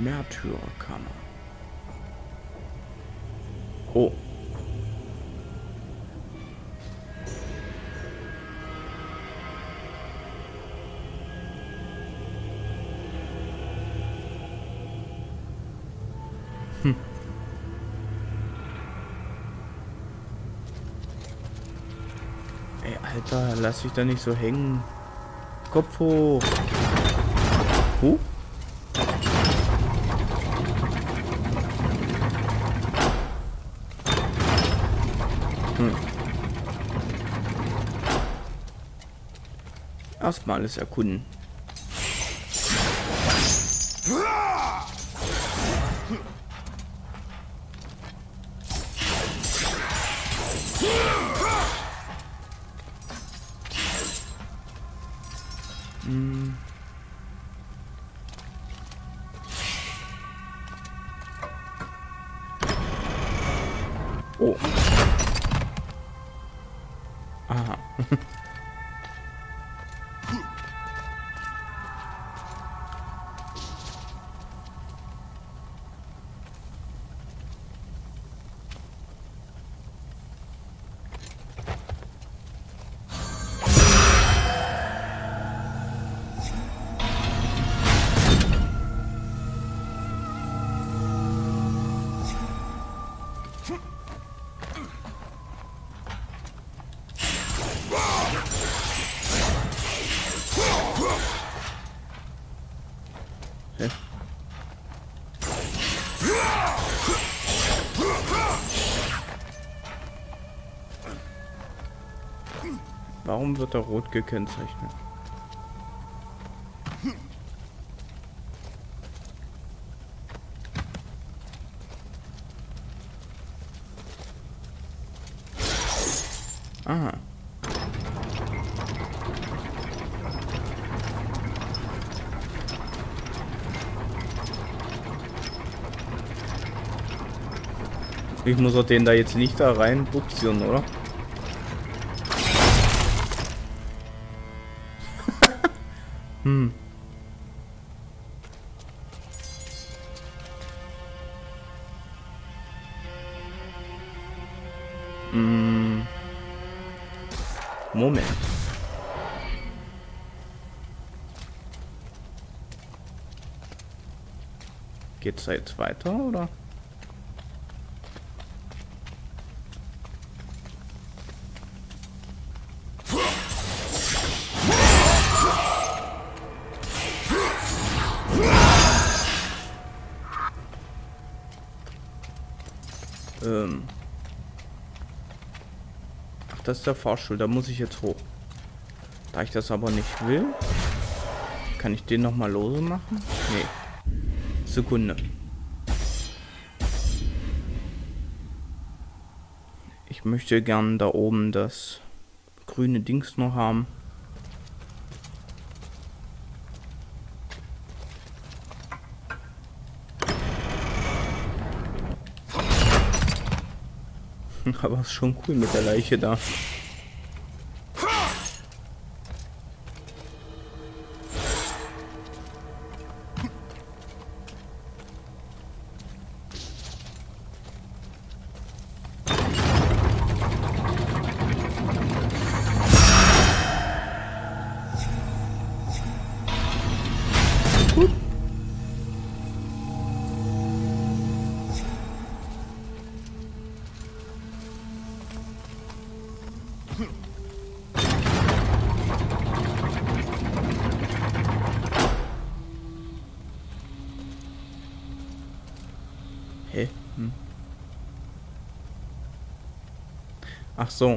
Märtyrerkammer. Oh. Ey, Alter, lass dich da nicht so hängen. Kopf hoch. Hm. Erstmal alles erkunden. Oh. Aha. Warum wird er rot gekennzeichnet? Aha. Ich muss auch den da jetzt nicht da rein buxieren, oder? Hm. Moment. Geht's da jetzt weiter, oder? Ach, das ist der Fahrstuhl, da muss ich jetzt hoch. Da ich das aber nicht will, kann ich den noch mal lose machen? Nee. Sekunde. Ich möchte gern da oben das grüne Dings noch haben. Aber ist schon cool mit der Leiche da. Hä? Hm. Ach so.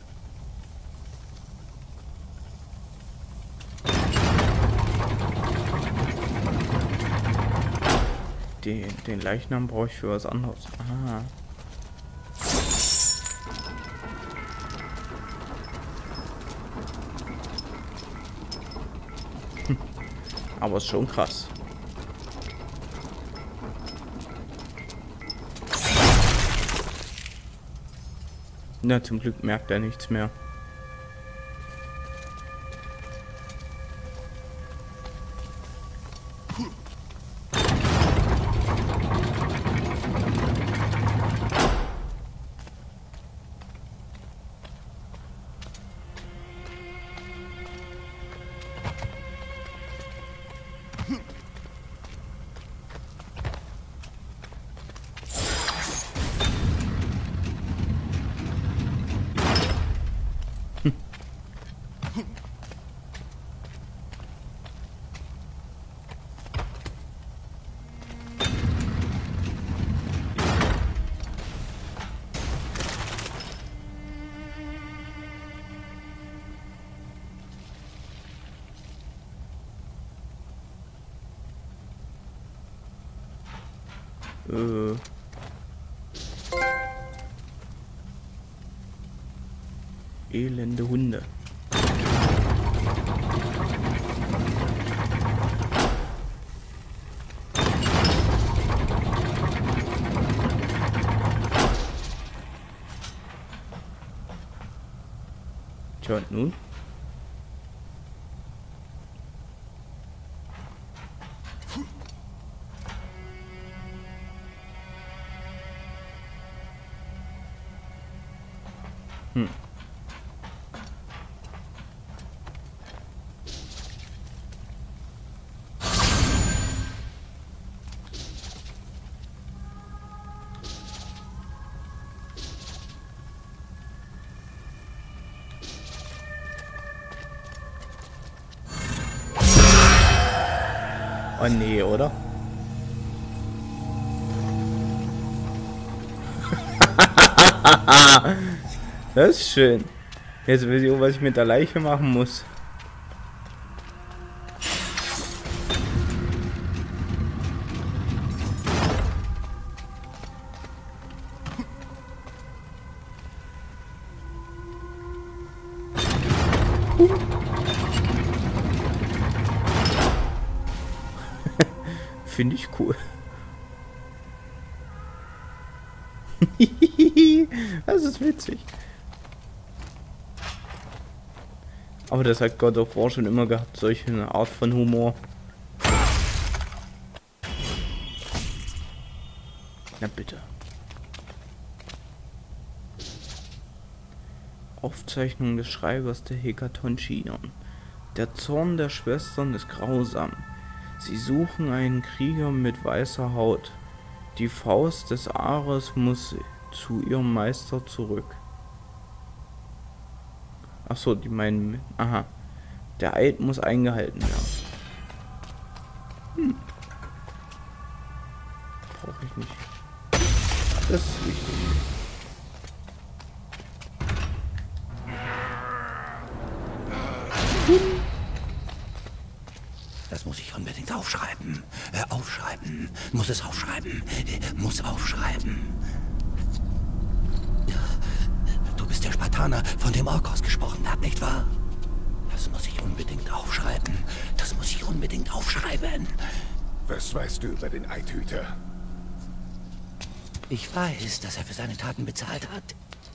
Den Leichnam brauche ich für was anderes. Ah. Aber ist schon krass. Na, zum Glück merkt er nichts mehr. Elende Hunde. Tja, und nun? Oh nee, oder? Das ist schön. Jetzt weiß ich auch, was ich mit der Leiche machen muss. Finde ich cool. Das ist witzig. Aber das hat God of War schon immer gehabt, solche Art von Humor. Na bitte. Aufzeichnung des Schreibers der Hekatonchion. Der Zorn der Schwestern ist grausam. Sie suchen einen Krieger mit weißer Haut. Die Faust des Ares muss zu ihrem Meister zurück. Ach so, die meinen... Aha. Der Eid muss eingehalten werden. Brauche ich nicht. Das ist wichtig. Das muss ich unbedingt aufschreiben. Aufschreiben. Muss es aufschreiben. Muss aufschreiben. Du bist der Spartaner, von dem Orkos gesprochen hat, nicht wahr? Das muss ich unbedingt aufschreiben. Das muss ich unbedingt aufschreiben. Was weißt du über den Eidhüter? Ich weiß, dass er für seine Taten bezahlt hat.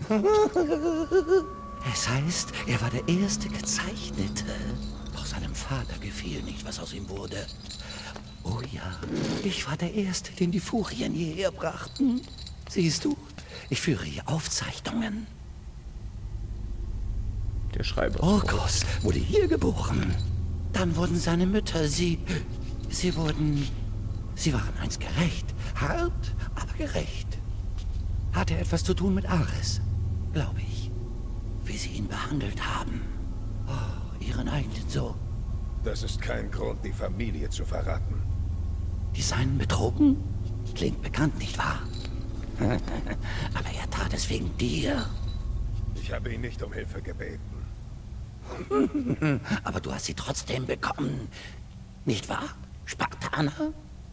Es heißt, er war der erste Gezeichnete. Doch seinem Vater gefiel nicht, was aus ihm wurde. Oh ja, ich war der Erste, den die Furien hierher brachten. Siehst du, ich führe hier Aufzeichnungen. Der Schreiber. Orkos wurde hier geboren. Dann wurden seine Mütter, sie waren einst gerecht. Hart, aber gerecht. Hatte etwas zu tun mit Ares, glaube ich. Wie sie ihn behandelt haben. Oh, ihren eigenen Sohn. Das ist kein Grund, die Familie zu verraten. Die seinen betrogen? Klingt bekannt, nicht wahr? Aber er tat es wegen dir. Ich habe ihn nicht um Hilfe gebeten. Aber du hast sie trotzdem bekommen. Nicht wahr, Spartaner?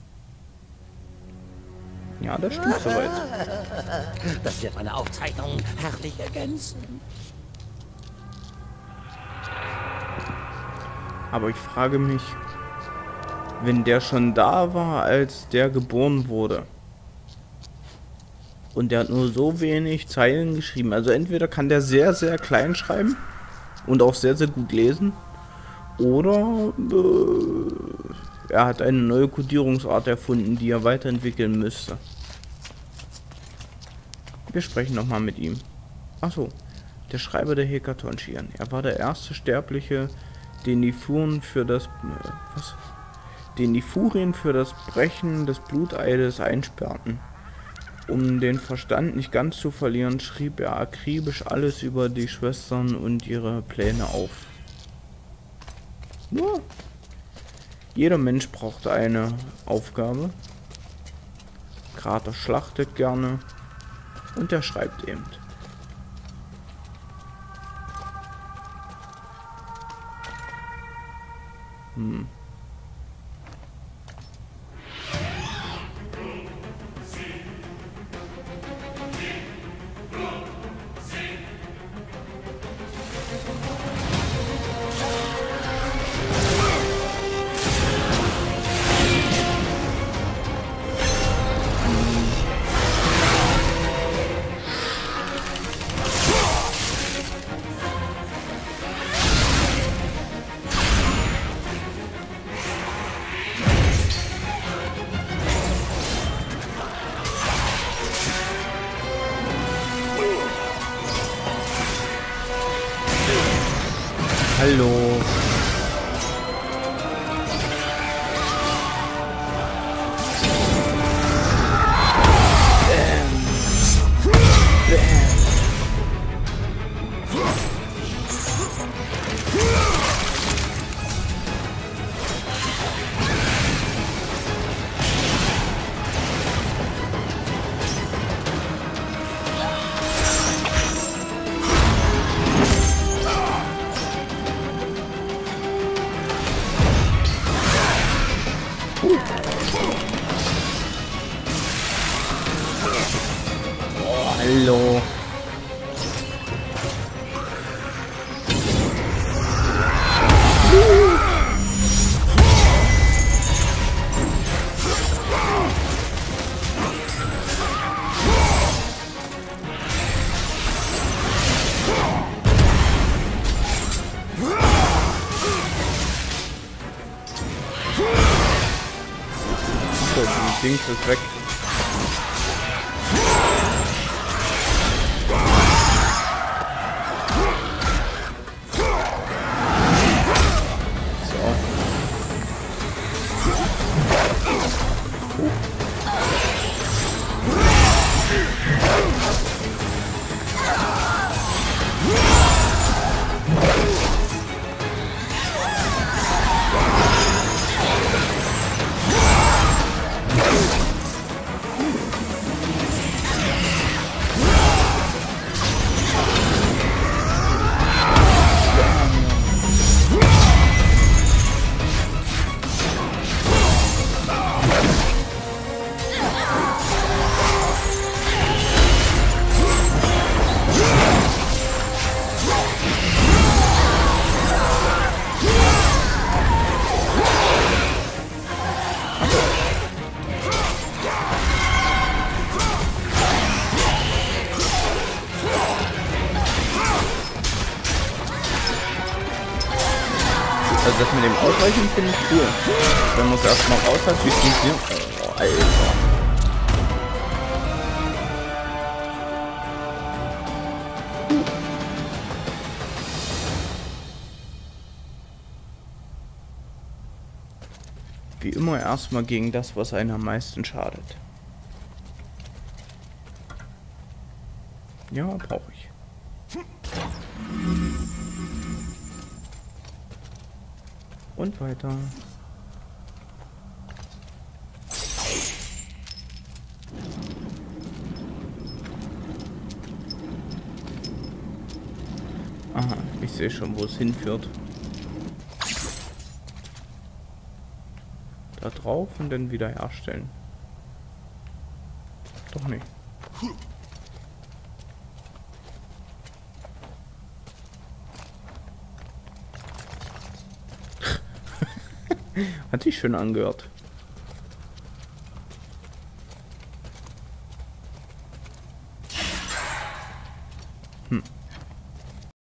Ja, das stimmt soweit. Das wird meine Aufzeichnung herrlich ergänzen. Aber ich frage mich, wenn der schon da war, als der geboren wurde. Und der hat nur so wenig Zeilen geschrieben. Also entweder kann der sehr, sehr klein schreiben und auch sehr, sehr gut lesen. Oder er hat eine neue Kodierungsart erfunden, die er weiterentwickeln müsste. Wir sprechen nochmal mit ihm. Achso, der Schreiber der Hekatonchion. Er war der erste Sterbliche, den die Furien für das Brechen des Bluteides einsperrten. Um den Verstand nicht ganz zu verlieren, schrieb er akribisch alles über die Schwestern und ihre Pläne auf. Ja. Jeder Mensch braucht eine Aufgabe. Kratos schlachtet gerne und er schreibt eben. Hallo. Oh, hallo. So, die Dings ist weg. Also das mit dem Ausweichen finde ich cool. Dann muss er erstmal raushalten, wie es funktioniert. Oh, Alter. Wie immer erstmal gegen das, was einem am meisten schadet. Ja, brauche ich. Und weiter. Aha, ich sehe schon, wo es hinführt. Da drauf und dann wieder herstellen. Doch nicht. Hat sich schön angehört.